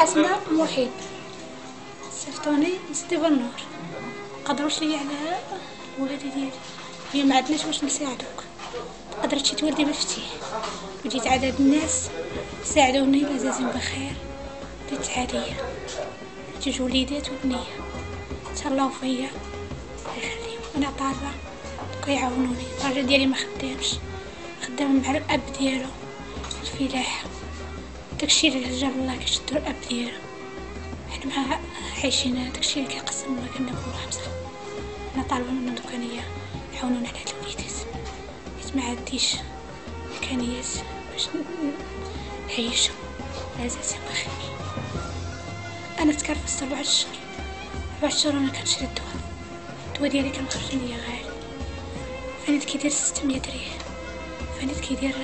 حسنة محب صيفطوني نسدي بالنور قدروش لي على الولادة ديالي هي ما عندناش واش نساعدوك تقدر تمشي تولدي بالفتيح وجيت عدد الناس ساعدوني لازم بخير درت عادية جوج وليدات وبنية تهلاو فيا يخليهم انا طالبة كيعاونوني الراجل ديالي ما خدام مع الاب ديالو في الفلاحة داكشي اللي جاب الله كيشدو الاب ديالو حنا مع عايشين داكشي اللي كيقسم الله كناكلو خمسة انا طالبة منهم دوكانية يعاونوني على هاد الوليدات حيت ما عنديش امكانيات باش نعيشهم لازم بخير انا تكرفست 4 شهور 4 شهور انا كنشري الدواء ديالي كان مخرج ليا غالي فانيت كيدير 600 ريال فانيت كيدير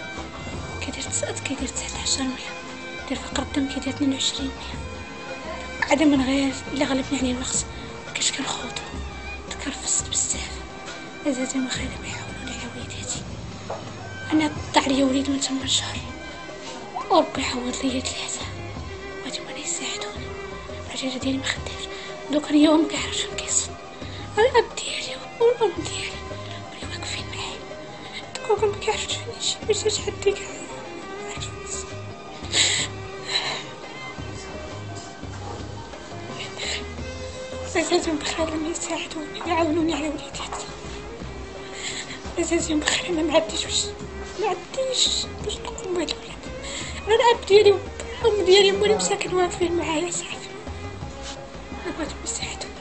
19 مية دير فقر الدم كيدير 22 مية عاد من غير الا غلبني عليه الوقت مكاش كنخوضو تكرفست بزاف لازم بخير يعاونوني على وليداتي انا طلع لي وليد من 8 شهور وربي يعوض ليا 3 وهادوما يساعدوني الرجال ديالي ما خدامش دوك اليوم ما كيعرفش فين كيصل الاب ديالي والام ديالي اللي واقفين معايا دوك ما كيعرفش فين يمشي ما جاش حد يعرف لازم بخير لما يساعدوني ويعاونوني على وليداتي لازم بخير انا ما عنديش باش نقوم بهاد الولاد انا الاب ديالي والام ديالي هما اللي مساكن واقفين معايا صافي انا بغيتهم يساعدوني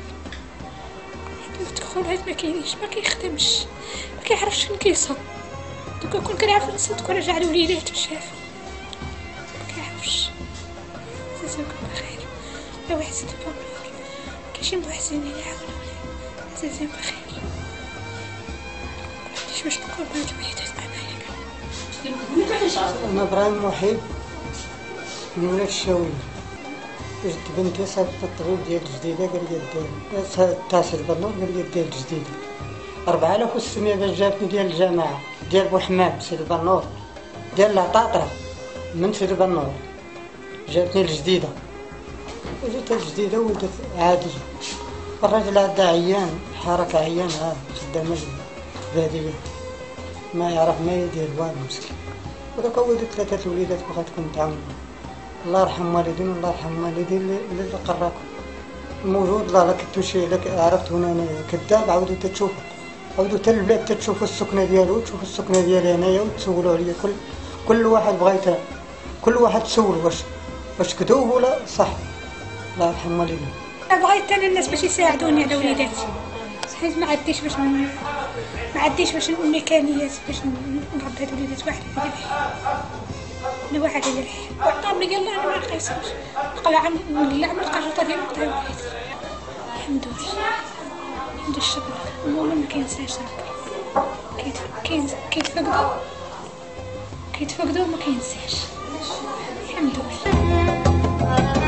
عاد الدخول عاد ما كاينش ما كيخدمش ما كيعرفش فين كيصب دوكا كون كنعرف نصد كون رجع لوليداتو شاف ما كيعرفش لازم بخير لا واحد سيدي بابا كاينشي محسنين يعاونوني لازم بخير معنديش واش نقول بهاد الوليدات أنا إبراهيم محب من ولاد الشاوية جد بنتي صافت الطبيب ديال الجديدة قال لي دير التاسع البنور قال لي دير الجديدة 4600 باش جاتني ديال الجامعة ديال بوحمام سيد البنور ديال العطاطرة من سيد البنور جاتني الجديدة وجات الجديدة ولدت عادية الراجل عندها عيان حركة عيان خدامة بادية ما يعرف ما يدير والو مسكين وداك ولدت 3 الوليدات بغاتكم تعاونوا الله يرحم والدين والله يرحم والدين اللي قراكم موجود الله لا كنتو شي لك عرفت هنا كذاب عاودوا تشوفوا عاودوا حتى البلاد تشوفوا السكنه ديالو وتشوفوا السكنه ديالي انايا وتسولوا عليا كل واحد بغيت كل واحد تسول واش كذوب ولا صح الله يرحم والدين بغيت انا الناس باش يساعدوني على وليداتي حيت ما عنديش باش الميكانيات باش نربي هاد الوليدات واحد على الحي انا واحد على الحي وعطاهم لي قال انا ما نقيسهمش نقلع من القشطه ديال نقطع الوليد الحمد لله الشكر المهم ما كينساش ربي كيتفقدوا وما كينساش الحمد لله.